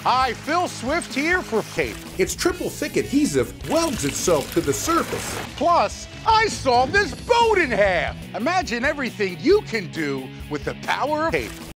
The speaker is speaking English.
Hi, Phil Swift here for Cape. Its triple thick adhesive welds itself to the surface. Plus, I sawed this boat in half. Imagine everything you can do with the power of Cape.